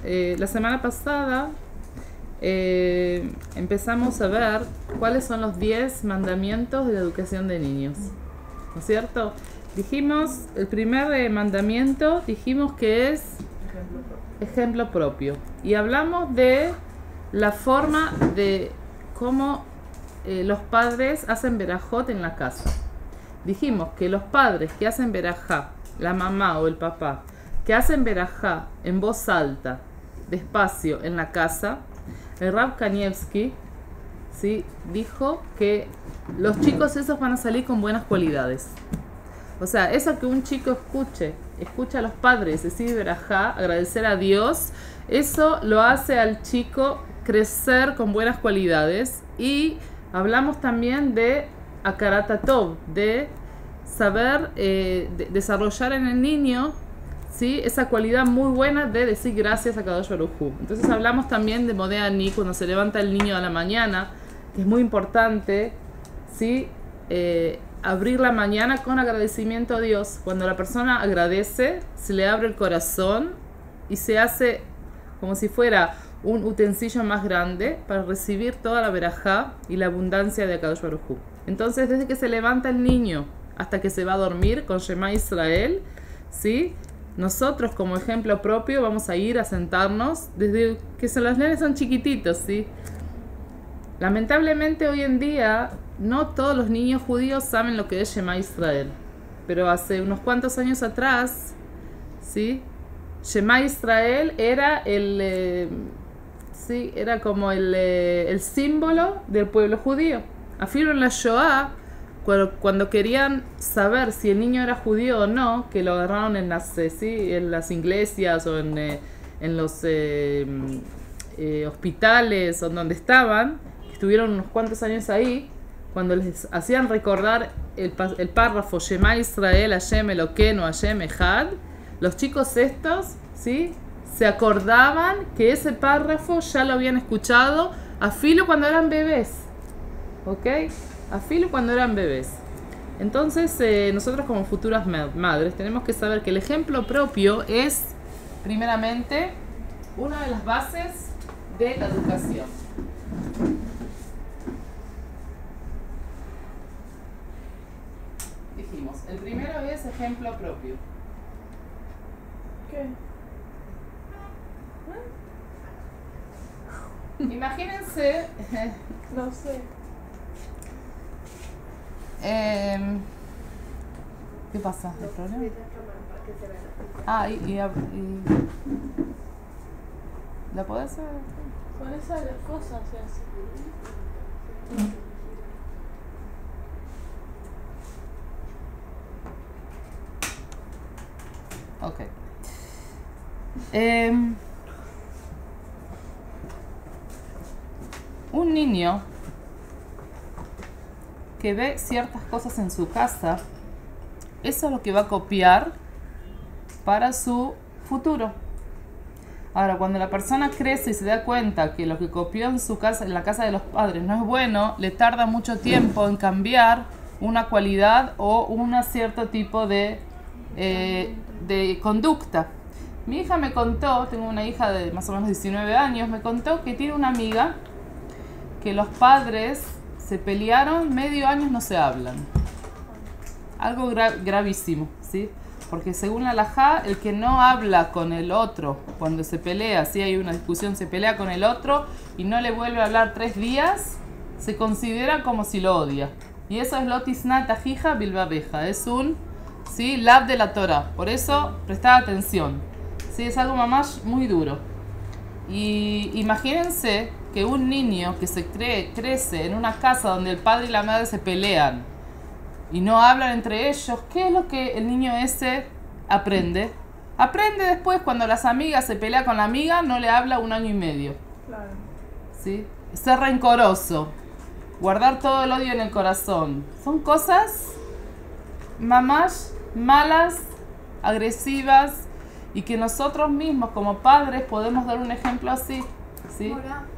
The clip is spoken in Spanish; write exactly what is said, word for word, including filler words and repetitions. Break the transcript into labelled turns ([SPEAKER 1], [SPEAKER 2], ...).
[SPEAKER 1] eh, la semana pasada eh, empezamos a ver cuáles son los diez mandamientos de la educación de niños, ¿no es cierto? Dijimos, el primer eh, mandamiento dijimos que es ejemplo propio. ejemplo propio. Y hablamos de la forma de cómo eh, los padres hacen verajot en la casa. Dijimos que los padres que hacen verajá, la mamá o el papá, que hacen verajá en voz alta, despacio, en la casa, el Rav Kanievski, ¿sí?, dijo que los chicos esos van a salir con buenas cualidades. O sea, eso que un chico escuche, escucha a los padres decir verajá, agradecer a Dios, eso lo hace al chico crecer con buenas cualidades. Y hablamos también de akarat hatov, de saber eh, de desarrollar en el niño, ¿sí?, esa cualidad muy buena de decir gracias a Kadosh Baruj Hu. Entonces hablamos también de Modeh Ani, cuando se levanta el niño a la mañana, que es muy importante, ¿sí?, eh, abrir la mañana con agradecimiento a Dios. Cuando la persona agradece, se le abre el corazón y se hace como si fuera un utensilio más grande para recibir toda la verajá y la abundancia de Kadosh Baruj Hu. Entonces, desde que se levanta el niño hasta que se va a dormir con Shema Israel, ¿sí?, nosotros como ejemplo propio vamos a ir a sentarnos desde que son, los nenes son chiquititos, ¿sí? Lamentablemente hoy en día no todos los niños judíos saben lo que es Shema Israel, pero hace unos cuantos años atrás, ¿sí?, Shema Israel era el, eh, sí, era como el, eh, el símbolo del pueblo judío. Afirmo en la Shoah, cuando, cuando querían saber si el niño era judío o no, que lo agarraron en las, eh, sí, en las iglesias o en, eh, en los eh, eh, hospitales o donde estaban, estuvieron unos cuantos años ahí, cuando les hacían recordar el, el párrafo Shema Israel, Hashem Elokeinu, Hashem Echad, los chicos estos, ¿sí?, se acordaban que ese párrafo ya lo habían escuchado a filo cuando eran bebés, ¿ok? A filo cuando eran bebés. Entonces, eh, nosotros como futuras madres tenemos que saber que el ejemplo propio es, primeramente, una de las bases de la educación. Dijimos, el primero es ejemplo propio. ¿Qué? Imagínense.
[SPEAKER 2] No sé.
[SPEAKER 1] Eh, ¿Qué pasa? ¿El problema? Ah, y, y, y ¿la podés hacer?
[SPEAKER 2] Con esas cosas se hace.
[SPEAKER 1] Ok. Eh, un niño que ve ciertas cosas en su casa, eso es lo que va a copiar para su futuro. Ahora, cuando la persona crece y se da cuenta que lo que copió en su casa, en la casa de los padres, no es bueno, le tarda mucho tiempo en cambiar una cualidad o un cierto tipo de, eh, de conducta. Mi hija me contó, tengo una hija de más o menos diecinueve años, me contó que tiene una amiga que los padres se pelearon, medio año no se hablan. Algo gra gravísimo, ¿sí? Porque según la halajá, el que no habla con el otro cuando se pelea, si hay una discusión, se pelea con el otro y no le vuelve a hablar tres días, se considera como si lo odia. Y eso es lotisnat ajija bilbabeja, es un, ¿sí?, lab de la Torah. Por eso, prestad atención. Sí, es algo mamás muy duro. Y imagínense que un niño que se cree, crece en una casa donde el padre y la madre se pelean y no hablan entre ellos, ¿qué es lo que el niño ese aprende? Aprende después cuando las amigas se pelea con la amiga, no le habla un año y medio.
[SPEAKER 2] Claro.
[SPEAKER 1] ¿Sí? Ser rencoroso, guardar todo el odio en el corazón. Son cosas mamás malas, agresivas, y que nosotros mismos como padres podemos dar un ejemplo así, ¿sí?
[SPEAKER 3] Ahora,